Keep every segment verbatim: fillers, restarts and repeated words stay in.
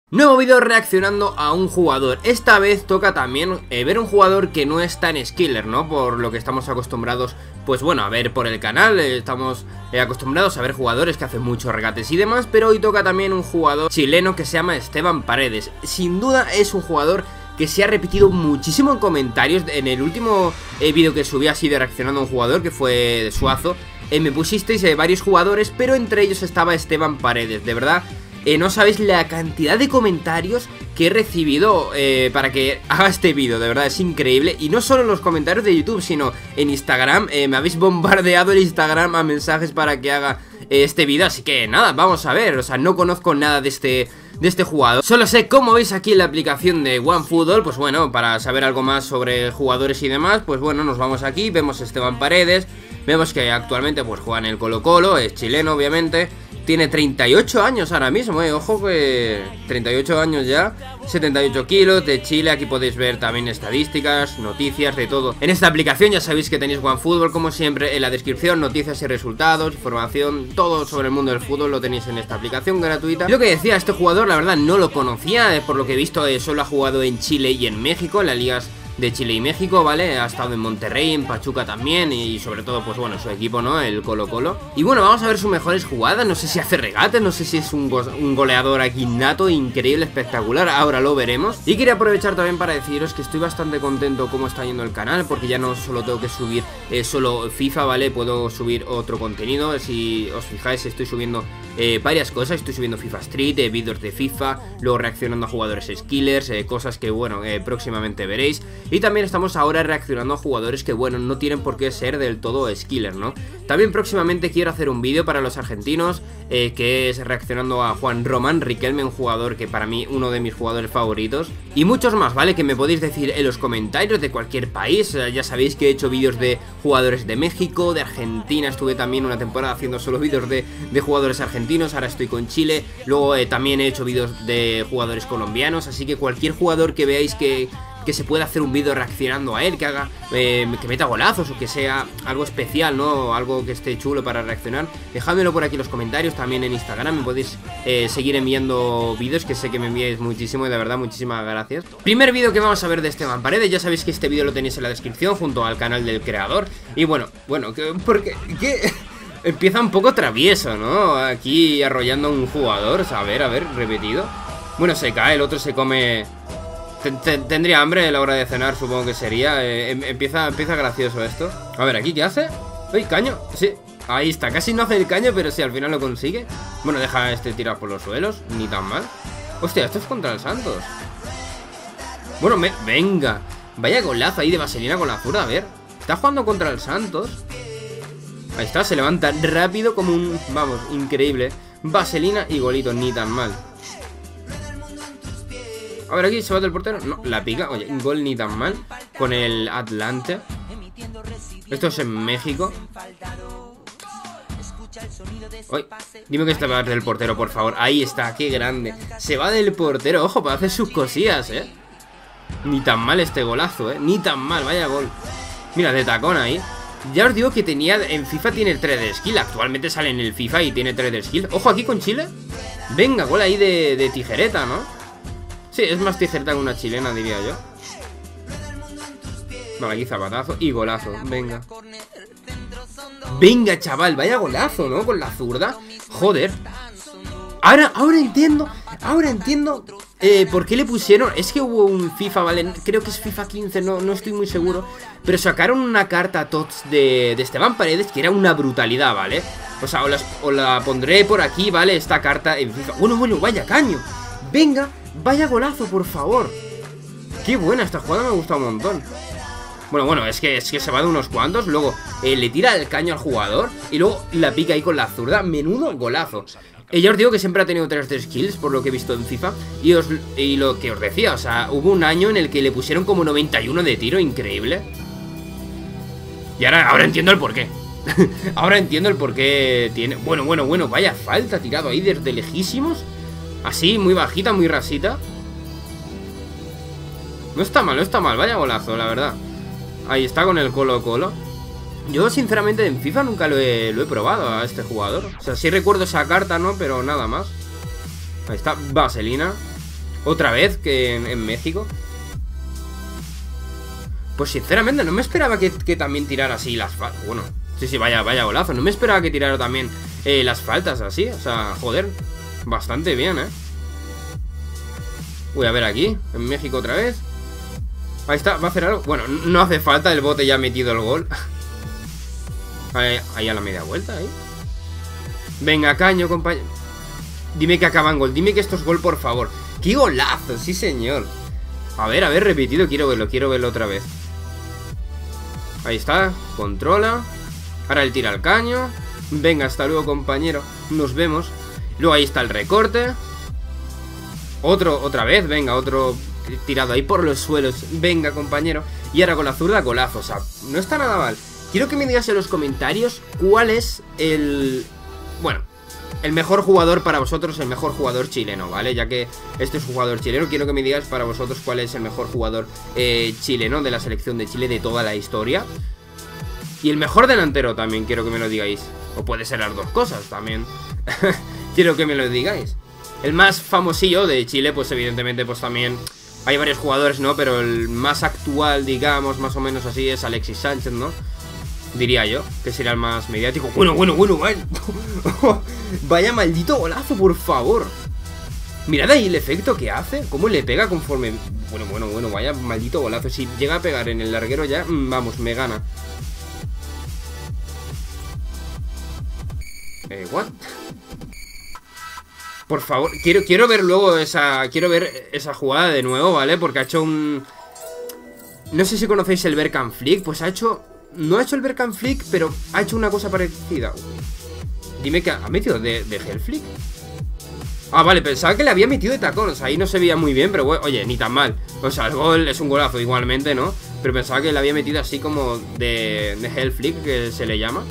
Nuevo vídeo reaccionando a un jugador. Esta vez toca también eh, ver un jugador que no es tan skiller, ¿no? Por lo que estamos acostumbrados, pues bueno, a ver por el canal. eh, Estamos eh, acostumbrados a ver jugadores que hacen muchos regates y demás. Pero hoy toca también un jugador chileno que se llama Esteban Paredes. Sin duda es un jugador que se ha repetido muchísimo en comentarios. En el último eh, vídeo que subí así de reaccionando a un jugador, que fue de Suazo, eh, me pusisteis eh, varios jugadores, pero entre ellos estaba Esteban Paredes. De verdad, Eh, no sabéis la cantidad de comentarios que he recibido eh, para que haga este vídeo, de verdad es increíble. Y no solo en los comentarios de YouTube, sino en Instagram. eh, Me habéis bombardeado el Instagram a mensajes para que haga eh, este vídeo. Así que nada, vamos a ver. O sea, no conozco nada de este... de este jugador. Solo sé, como veis aquí en la aplicación de OneFootball, pues bueno, para saber algo más sobre jugadores y demás, pues bueno, nos vamos aquí, vemos a Esteban Paredes, vemos que actualmente pues juega en el Colo Colo, es chileno obviamente, tiene treinta y ocho años ahora mismo, eh, ojo que treinta y ocho años ya, setenta y ocho kilos, de Chile. Aquí podéis ver también estadísticas, noticias, de todo. En esta aplicación ya sabéis que tenéis OneFootball, como siempre, en la descripción, noticias y resultados, información, todo sobre el mundo del fútbol lo tenéis en esta aplicación gratuita. Y lo que decía, este jugador la verdad no lo conocía, eh, por lo que he visto eh, solo ha jugado en Chile y en México, en las ligas de Chile y México, ¿vale? Ha estado en Monterrey, en Pachuca también, y sobre todo, pues bueno, su equipo, ¿no? El Colo Colo. Y bueno, vamos a ver sus mejores jugadas. No sé si hace regates, no sé si es un, go un goleador aquí nato, increíble, espectacular. Ahora lo veremos. Y quería aprovechar también para deciros que estoy bastante contento cómo está yendo el canal, porque ya no solo tengo que subir eh, solo FIFA, ¿vale? Puedo subir otro contenido. Si os fijáis, estoy subiendo eh, varias cosas. Estoy subiendo FIFA Street, eh, vídeos de FIFA, luego reaccionando a jugadores skillers, eh, cosas que, bueno, eh, próximamente veréis. Y también estamos ahora reaccionando a jugadores que, bueno, no tienen por qué ser del todo skiller, ¿no? También próximamente quiero hacer un vídeo para los argentinos, eh, que es reaccionando a Juan Román Riquelme, un jugador que para mí uno de mis jugadores favoritos. Y muchos más, ¿vale? Que me podéis decir en los comentarios de cualquier país. eh, Ya sabéis que he hecho vídeos de jugadores de México, de Argentina. Estuve también una temporada haciendo solo vídeos de, de jugadores argentinos. Ahora estoy con Chile. Luego eh, también he hecho vídeos de jugadores colombianos. Así que cualquier jugador que veáis que... que se pueda hacer un vídeo reaccionando a él, que haga, eh, que meta golazos o que sea algo especial, ¿no? Algo que esté chulo para reaccionar, dejádmelo por aquí en los comentarios. También en Instagram me podéis eh, seguir enviando vídeos, que sé que me enviáis muchísimo y de verdad muchísimas gracias. Primer vídeo que vamos a ver de Esteban Paredes. Ya sabéis que este vídeo lo tenéis en la descripción junto al canal del creador. Y bueno, bueno, que, porque... ¿qué? Empieza un poco travieso, ¿no? Aquí arrollando a un jugador. A ver, a ver, repetido. Bueno, se cae, el otro se come... Tendría hambre a la hora de cenar, supongo que sería. eh, empieza, empieza gracioso esto. A ver, ¿aquí qué hace? ¡Uy, caño! Sí, ahí está, casi no hace el caño, pero sí, al final lo consigue. Bueno, deja a este tirar por los suelos, ni tan mal. Hostia, esto es contra el Santos. Bueno, me, venga. Vaya golazo ahí de vaselina con la zurda, a ver. Está jugando contra el Santos. Ahí está, se levanta rápido como un... Vamos, increíble. Vaselina y golito, ni tan mal. A ver, aquí se va del portero. No, la pica. Oye, un gol ni tan mal. Con el Atlante. Esto es en México. Uy, dime que este va del portero, por favor. Ahí está, qué grande. Se va del portero, ojo, para hacer sus cosillas, eh. Ni tan mal este golazo, eh. Ni tan mal, vaya gol. Mira, de tacón ahí. Ya os digo que tenía, en FIFA tiene el tres de skill. Actualmente sale en el FIFA y tiene tres de skill. Ojo aquí con Chile. Venga, gol ahí de, de tijereta, ¿no? Sí, es más tijereta que una chilena, diría yo. Vale, aquí zapatazo y golazo, venga. Venga, chaval, vaya golazo, ¿no? Con la zurda. Joder. Ahora, ahora entiendo, ahora entiendo eh, por qué le pusieron. Es que hubo un FIFA, ¿vale? Creo que es FIFA quince, no, no estoy muy seguro. Pero sacaron una carta a tots de, de Esteban Paredes que era una brutalidad, ¿vale? O sea, os, las, os la pondré por aquí, ¿vale? Esta carta en FIFA. Bueno, bueno, vaya caño. Venga, vaya golazo, por favor. Qué buena esta jugada, me gusta un montón. Bueno, bueno, es que, es que se va de unos cuantos. Luego eh, le tira el caño al jugador y luego la pica ahí con la zurda. Menudo golazo. eh, Ya os digo que siempre ha tenido tres de skills, por lo que he visto en FIFA. Y, os, y lo que os decía, o sea, hubo un año en el que le pusieron como noventa y uno de tiro, increíble. Y ahora, ahora entiendo el porqué. Ahora entiendo el porqué tiene... Bueno, bueno, bueno, vaya falta tirado ahí desde lejísimos. Así, muy bajita, muy rasita. No está mal, no está mal, vaya golazo, la verdad. Ahí está con el Colo Colo. Yo sinceramente en FIFA nunca lo he, lo he probado a este jugador. O sea, sí recuerdo esa carta, ¿no? Pero nada más. Ahí está, vaselina. Otra vez que en, en México. Pues sinceramente no me esperaba que, que también tirara así las faltas. Bueno, sí, sí, vaya, vaya golazo. No me esperaba que tirara también eh, las faltas así. O sea, joder, bastante bien, ¿eh? Uy, a ver aquí, en México otra vez. Ahí está, va a hacer algo. Bueno, no hace falta, el bote ya ha metido el gol. Ahí, ahí a la media vuelta, ahí. Venga, caño, compañero. Dime que acaban gol, dime que esto es gol, por favor. ¡Qué golazo! Sí, señor. A ver, a ver, repetido, quiero verlo, quiero verlo otra vez. Ahí está, controla. Ahora él tira el caño. Venga, hasta luego, compañero. Nos vemos. Luego ahí está el recorte. Otro, otra vez, venga, otro tirado ahí por los suelos. Venga, compañero. Y ahora con la zurda, golazo, o sea, no está nada mal. Quiero que me digas en los comentarios cuál es el... Bueno, el mejor jugador para vosotros, el mejor jugador chileno, ¿vale? Ya que este es un jugador chileno, quiero que me digas para vosotros cuál es el mejor jugador eh, chileno de la selección de Chile de toda la historia. Y el mejor delantero también quiero que me lo digáis. O puede ser las dos cosas también. Quiero que me lo digáis. El más famosillo de Chile, pues evidentemente pues también hay varios jugadores, ¿no? Pero el más actual, digamos, más o menos así, es Alexis Sánchez, ¿no? Diría yo, que sería el más mediático. Bueno, bueno, bueno, bueno. Vaya maldito golazo, por favor. Mirad ahí el efecto que hace. Cómo le pega conforme... Bueno, bueno, bueno, vaya maldito golazo. Si llega a pegar en el larguero ya, vamos, me gana. Eh, what? Por favor, quiero, quiero ver luego esa... Quiero ver esa jugada de nuevo, ¿vale? Porque ha hecho un... No sé si conocéis el Bergkamp Flick. Pues ha hecho... No ha hecho el Bergkamp Flick, pero ha hecho una cosa parecida. Dime que ha metido de, de Hellflick. Ah, vale, pensaba que le había metido de tacón. O sea, ahí no se veía muy bien, pero bueno, oye, ni tan mal. O sea, el gol es un golazo igualmente, ¿no? Pero pensaba que le había metido así como de, de Hellflick, que se le llama.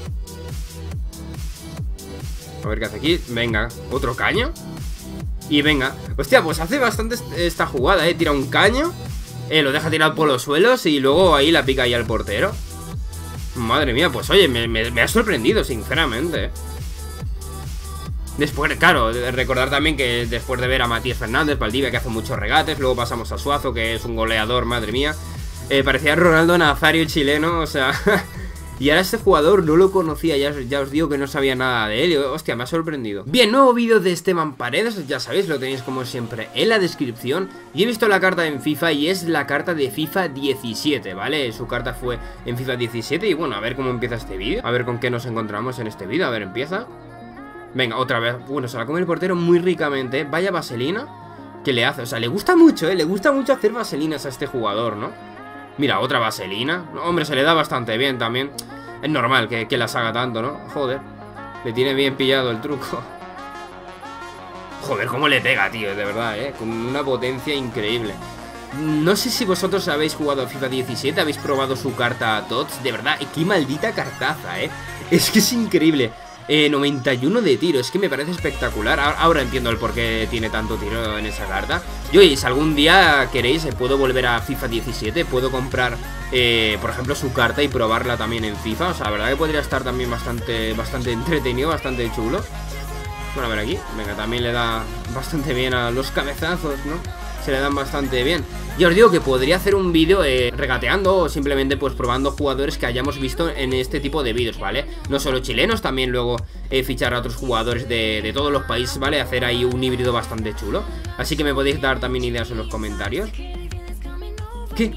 A ver qué hace aquí. Venga, otro caño. Y venga. Hostia, pues hace bastante esta jugada, ¿eh? Tira un caño, eh, lo deja tirado por los suelos y luego ahí la pica ahí al portero. Madre mía, pues oye, me, me, me ha sorprendido, sinceramente. Después, claro, recordar también que después de ver a Matías Fernández, Valdivia, que hace muchos regates, luego pasamos a Suazo, que es un goleador, madre mía. eh, Parecía Ronaldo Nazario chileno, o sea... Y ahora este jugador no lo conocía, ya, ya os digo que no sabía nada de él. Y, hostia, me ha sorprendido. Bien, nuevo vídeo de Esteban Paredes, ya sabéis, lo tenéis como siempre en la descripción. Y he visto la carta en FIFA y es la carta de FIFA diecisiete, ¿vale? Su carta fue en FIFA diecisiete y bueno, a ver cómo empieza este vídeo. A ver con qué nos encontramos en este vídeo, a ver, empieza. Venga, otra vez, bueno, se la come el portero muy ricamente, ¿eh? Vaya vaselina que le hace, o sea, le gusta mucho, ¿eh? Le gusta mucho hacer vaselinas a este jugador, ¿no? Mira, otra vaselina. Hombre, se le da bastante bien también. Es normal que, que las haga tanto, ¿no? Joder, le tiene bien pillado el truco. Joder, cómo le pega, tío, de verdad, ¿eh? Con una potencia increíble. No sé si vosotros habéis jugado a FIFA diecisiete, habéis probado su carta T O T S. De verdad, qué maldita cartaza, ¿eh? Es que es increíble. Eh, noventa y uno de tiro, es que me parece espectacular. Ahora entiendo el por qué tiene tanto tiro en esa carta. Y oye, si algún día queréis, eh, puedo volver a FIFA diecisiete. Puedo comprar, eh, por ejemplo, su carta y probarla también en FIFA. O sea, la verdad que podría estar también bastante, bastante entretenido, bastante chulo. Bueno, a ver aquí, venga, también le da bastante bien a los cabezazos, ¿no? Se le dan bastante bien. Ya os digo que podría hacer un vídeo eh, regateando o simplemente pues probando jugadores que hayamos visto en este tipo de vídeos, ¿vale? No solo chilenos, también luego eh, fichar a otros jugadores de, de todos los países, ¿vale? Hacer ahí un híbrido bastante chulo. Así que me podéis dar también ideas en los comentarios. ¿Qué?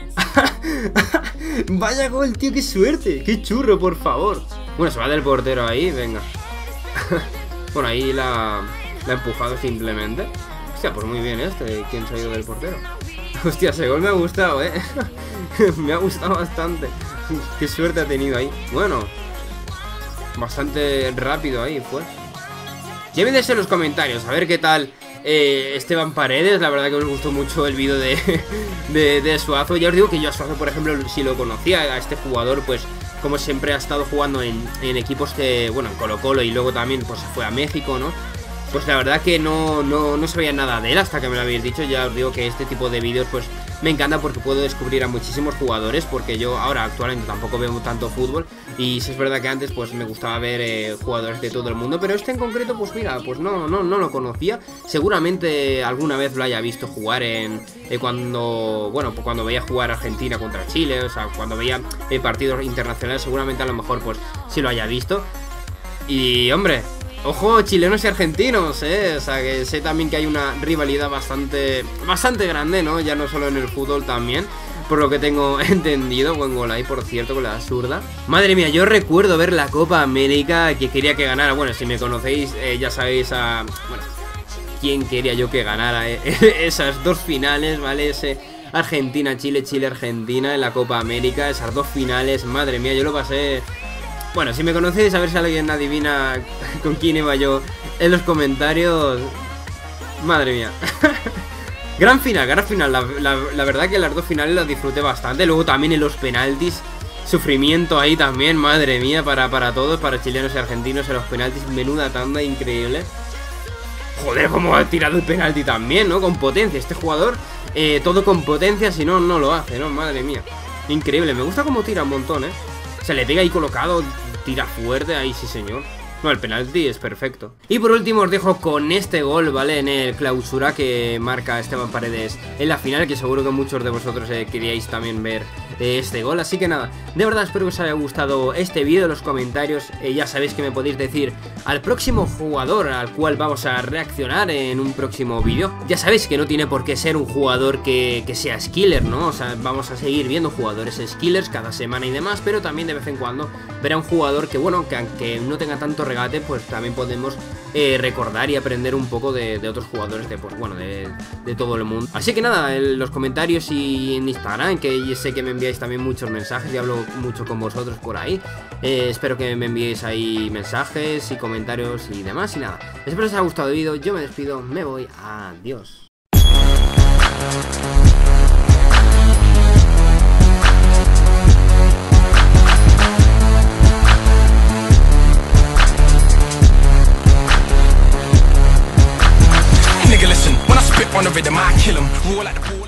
Vaya gol, tío, qué suerte. Qué churro, por favor. Bueno, se va del portero ahí, venga. Bueno, ahí la, la ha empujado simplemente. Hostia, pues muy bien este. ¿Quién se ha ido del portero? Hostia, ese gol me ha gustado, eh. Me ha gustado bastante. Qué suerte ha tenido ahí. Bueno, bastante rápido ahí fue. Ya me des en los comentarios a ver qué tal eh, Esteban Paredes. La verdad que os gustó mucho el vídeo de, de, de Suazo. Ya os digo que yo a Suazo, por ejemplo, si lo conocía a este jugador, pues como siempre ha estado jugando en, en equipos que, bueno, en Colo Colo y luego también pues se fue a México, ¿no? pues la verdad que no, no, no sabía nada de él hasta que me lo habéis dicho. Ya os digo que este tipo de vídeos pues me encanta porque puedo descubrir a muchísimos jugadores, porque yo ahora actualmente tampoco veo tanto fútbol, y si es verdad que antes pues me gustaba ver eh, jugadores de todo el mundo, pero este en concreto pues mira, pues no, no, no lo conocía. Seguramente alguna vez lo haya visto jugar en eh, cuando, bueno, pues cuando veía jugar Argentina contra Chile, o sea, cuando veía eh, partidos internacionales, seguramente a lo mejor pues sí lo haya visto. Y hombre, ojo, chilenos y argentinos, eh, o sea, que sé también que hay una rivalidad bastante, bastante grande, ¿no? Ya no solo en el fútbol también, por lo que tengo entendido. Buen gol ahí, por cierto, con la zurda. Madre mía, yo recuerdo ver la Copa América, que quería que ganara. Bueno, si me conocéis, eh, ya sabéis a... Bueno, quién quería yo que ganara eh, esas dos finales, ¿vale? Ese Argentina-Chile, Chile-Argentina en la Copa América, esas dos finales, madre mía, yo lo pasé... Bueno, si me conocéis, a ver si alguien adivina con quién iba yo en los comentarios. Madre mía. Gran final, gran final. La, la, la verdad que las dos finales las disfruté bastante. Luego también en los penaltis. Sufrimiento ahí también, madre mía, para, para todos, para chilenos y argentinos en los penaltis. Menuda tanda increíble. Joder, cómo ha tirado el penalti también, ¿no? Con potencia. Este jugador, eh, todo con potencia, si no, no lo hace, ¿no? Madre mía. Increíble. Me gusta cómo tira un montón, ¿eh? Se le pega ahí colocado, tira fuerte, ahí sí señor. No, el penalti es perfecto. Y por último os dejo con este gol, ¿vale? En el clausura que marca Esteban Paredes en la final, que seguro que muchos de vosotros eh, queríais también ver eh, este gol. Así que nada, de verdad espero que os haya gustado este vídeo. En los comentarios eh, ya sabéis que me podéis decir al próximo jugador al cual vamos a reaccionar en un próximo vídeo. Ya sabéis que no tiene por qué ser un jugador que, que sea skiller, ¿no? O sea, vamos a seguir viendo jugadores skillers cada semana y demás, pero también de vez en cuando verá un jugador que, bueno, que aunque no tenga tanto regate, pues también podemos eh, recordar y aprender un poco de, de otros jugadores de, pues, bueno, de, de todo el mundo. Así que nada, en los comentarios y en Instagram, que sé que me enviáis también muchos mensajes y hablo mucho con vosotros por ahí. Eh, espero que me enviéis ahí mensajes y comentarios y demás. Y nada, espero que os haya gustado el vídeo. Yo me despido, me voy, adiós. Nigga, listen, when I spit on the rhythm, I kill him. Roll like the